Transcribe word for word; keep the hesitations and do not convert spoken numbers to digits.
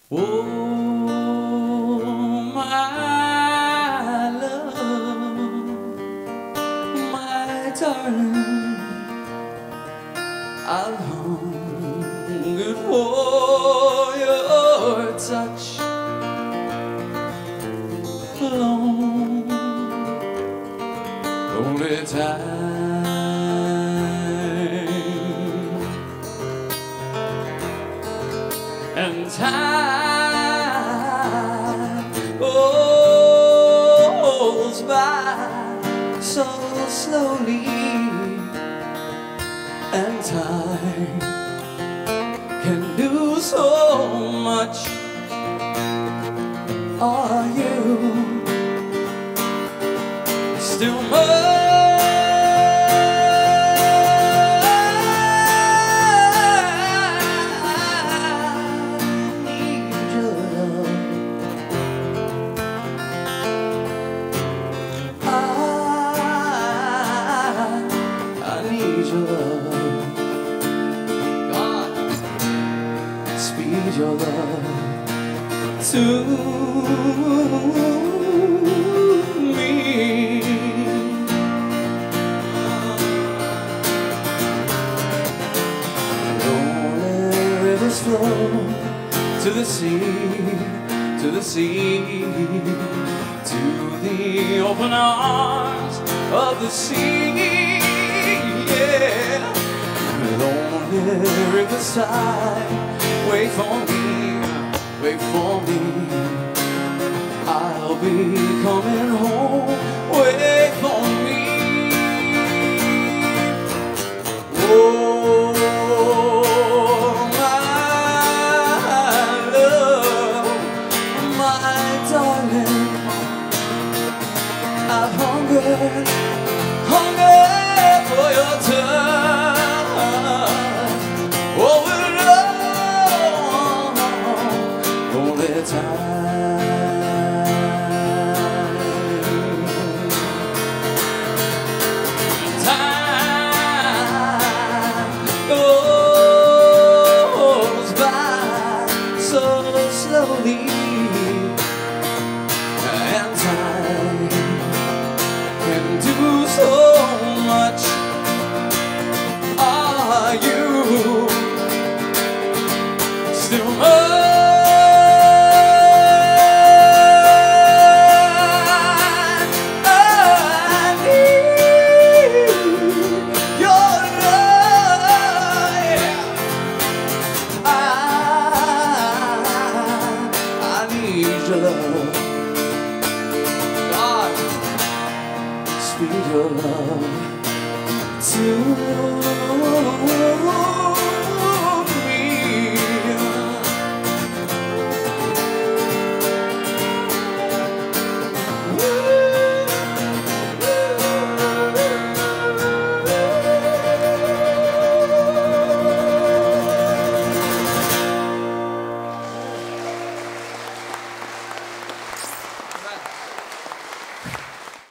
Oh, my love, my darling, I've hungered for your touch long, only time and time goes by so slowly, and time can do so much. Are you still mine? Speed your love to me. Lonely rivers flow to the sea, to the sea, to the open arms of the sea. Yeah. Lonely riverside, wait for me, wait for me. I'll be coming home, wait for me. Oh, my love, my darling, I've hungered, hungered for your touch. Oh, only time, time goes by so slowly, and time can do so much. Are you still mine? Love, God, speed your love to